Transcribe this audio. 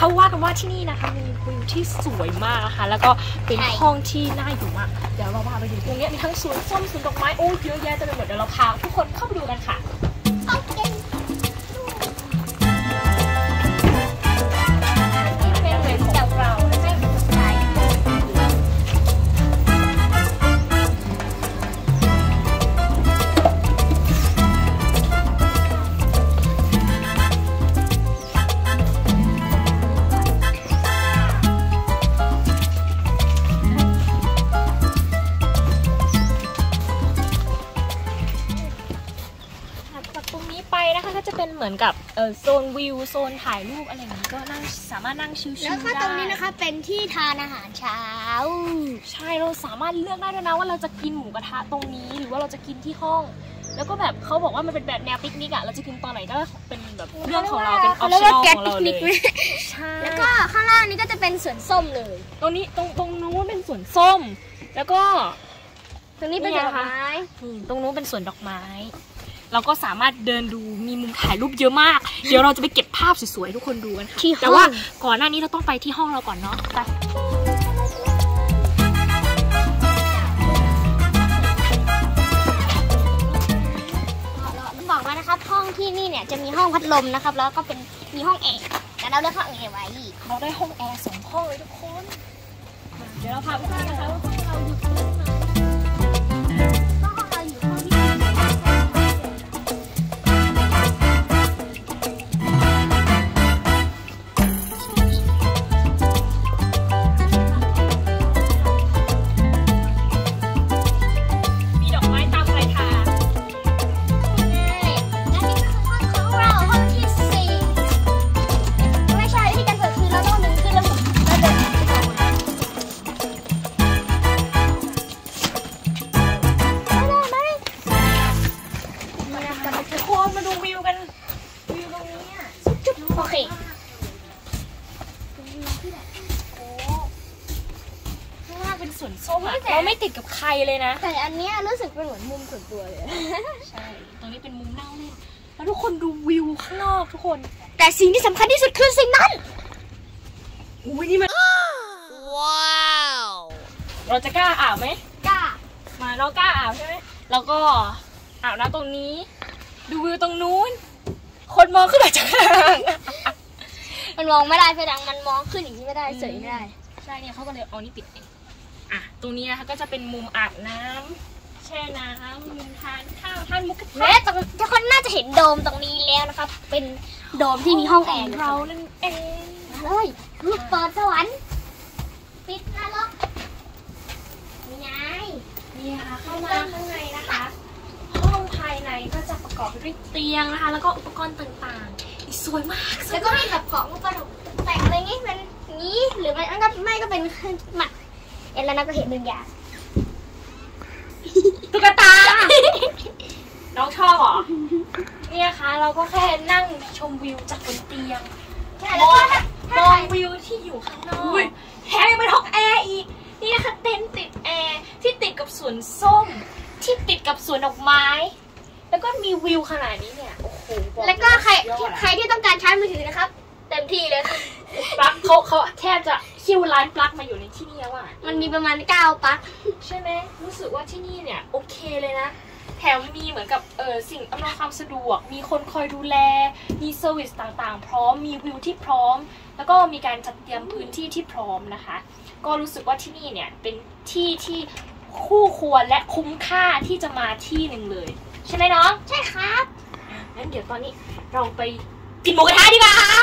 เขาว่ากันว่าที่นี่นะคะมีวิวที่สวยมากนะคะแล้วก็เป็นห้องที่น่าอยู่มากเดี๋ยวเราพาไปดูตรงนี้มีทั้งสวนส้มสวนดอกไม้โอ้เยอะแยะเต็มไปหมดเดี๋ยวเราพาทุกคนเข้าไปดูกันค่ะก็จะเป็นเหมือนกับโซนวิวโซนถ่ายรูปอะไรอย่างนี้ก็นั่งสามารถนั่งชิลๆได้แล้วก็ตรงนี้นะคะเป็นที่ทานอาหารเช้าใช่เราสามารถเลือกได้ด้วยนะว่าเราจะกินหมูกระทะตรงนี้หรือว่าเราจะกินที่ห้องแล้วก็แบบเขาบอกว่ามันเป็นแบบแนวปิกนิกอะเราจะกินตอนไหนก็เป็นแบบเรื่องของเราเป็นออปชั่นอลของเราเลยใช่แล้วก็ข้างล่างนี้ก็จะเป็นสวนส้มเลยตรงนี้ตรงนู้นเป็นสวนส้มแล้วก็ตรงนี้เป็นดอกไม้ตรงนู้นเป็นสวนดอกไม้เราก็สามารถเดินดูมีมุมถ่ายรูปเยอะมากเดี๋ยวเราจะไปเก็บภาพสวยๆทุกคนดูกันค่ะแต่ว่าก่อนหน้านี้เราต้องไปที่ห้องเราก่อนเนาะไปบอกว่านะครับห้องที่นี่เนี่ยจะมีห้องพัดลมนะครับแล้วก็เป็นมีห้องแอร์แต่เราเลือกห้องแอร์ไว้เราได้ห้องแอร์2 ห้องเลยทุกคนเดี๋ยวเราพาไปดูนะคะว่าห้องเราอยู่ตรงไหนสวนส้มเราไม่ติดกับใครเลยนะแต่อันนี้รู้สึกเป็นเหมือนมุมส่วนตัวเลยใช่ตรงนี้เป็นมุมนั่งเล่นแล้วทุกคนดูวิวข้างนอกทุกคนแต่สิ่งที่สำคัญที่สุดคือสิ่งนั้นอุ้ยนี่มันว้าวเราจะกล้าอาบไหมกล้ามาเรากล้าอาบใช่ไหมแล้วก็อาบน้ำตรงนี้ดูวิวตรงนู้นคนมองขึ้นมาจากข้างล่างมันมองไม่ได้เพดังมันมองขึ้นอย่างนี้ไม่ได้เฉยไม่ได้ใช่เนี่ยเขาก็เลยเอานี่ปิดเองตรงนี้นะคะก็จะเป็นมุมอาบน้ำแช่น้ำมุมทานข้าวทานมุกและทุกคนน่าจะเห็นโดมตรงนี้แล้วนะครับเป็นโดมที่มีห้องแอร์เรานั่นเองมาเลยลูกเปิดสวรรค์ปิดนรกนี่ไงนี่ค่ะเข้ามาข้างในนะคะห้องภายในก็จะประกอบด้วยเตียงนะคะแล้วก็อุปกรณ์ต่างๆสวยมากแล้วก็มีกับของอุปกรณ์แต่งอะไรงี้เป็นนี้หรือไม่ก็เป็นหมัดแล้วเราก็เห็น1 อย่างตุ๊กตาน้องชอบเหรอเนี่ยค่ะเราก็แค่นั่งชมวิวจากบนเตียงมองวิวที่อยู่ข้างนอกแถมยังเป็นห้องแอร์อีกนี่นะคะเต็นท์ติดแอร์ที่ติดกับสวนส้มที่ติดกับสวนดอกไม้แล้วก็มีวิวขนาดนี้เนี่ยโอ้โหแล้วก็ใครที่ต้องการชาร์จมือถือนะครับเต็มที่เลยปลั๊กเขาแทบจะคิวร้านปลั๊กมาอยู่ในที่นี่แล้วอ่ะมันมีประมาณ9 ปลั๊กใช่ไหมรู้สึกว่าที่นี่เนี่ยโอเคเลยนะแถมมีเหมือนกับสิ่งอำนวยความสะดวกมีคนคอยดูแลมีเซอร์วิสต่างๆพร้อมมีวิวที่พร้อมแล้วก็มีการจัดเตรียมพื้นที่ที่พร้อมนะคะก็รู้สึกว่าที่นี่เนี่ยเป็นที่ที่คู่ควรและคุ้มค่าที่จะมาที่หนึ่งเลยใช่ไหมน้องใช่ครับงั้นเดี๋ยวตอนนี้เราไปกินหมูกระทะดีกว่า